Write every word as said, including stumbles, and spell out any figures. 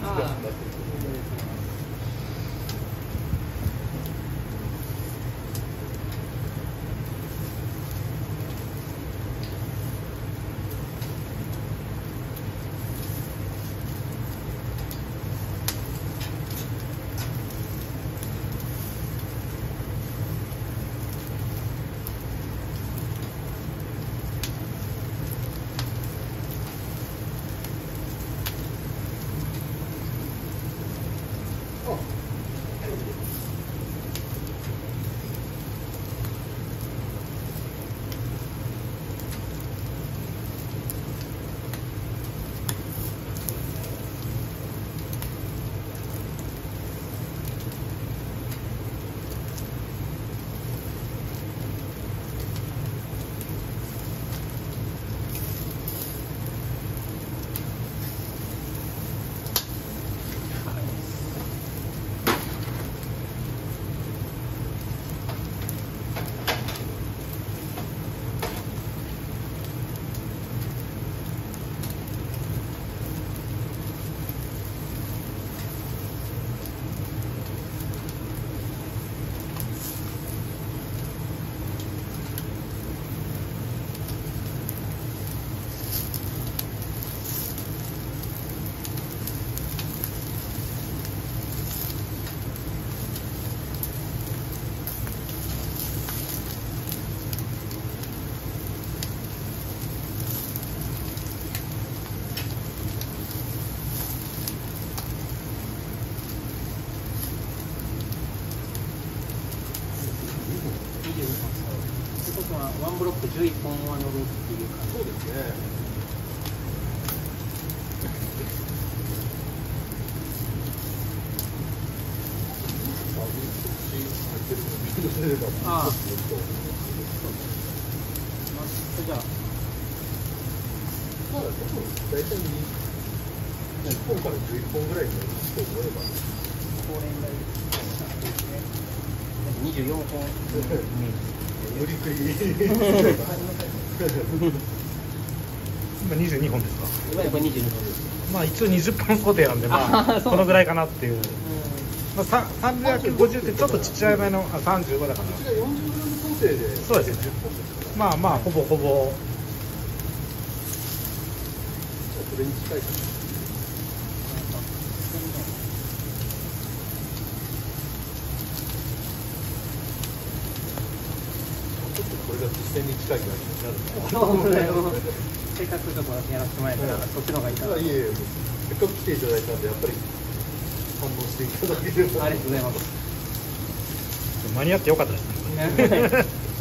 ああワンブロックじゅういっぽんは乗るっていう感じ。そうですね。ああ。じゃあ。まだ大体にじゅっぽんからじゅういっぽんぐらいに乗る人思えば。高年代ですね。にじゅうよんほん。無理くり今にじゅうにほんですか。 今やっぱにじゅうにほんです。 まあ一応にじゅっぽん固定なんで、まあこのぐらいかなっていう。まあさんびゃくごじゅうってちょっとちっちゃいめのあさんじゅうごだから。 こちらよんじゅうグラム固定で。 そうですね。まあまあほぼほぼ。これに近いかな。これが実践に近い感じになる。そうだよ。せっかくちょっとやらせてもらえたら、そっちの方がいいかな。いえいえ、せっかく来ていただいたんで、やっぱり反応していただければ。ありがとうございます。 間に合ってよかったですね。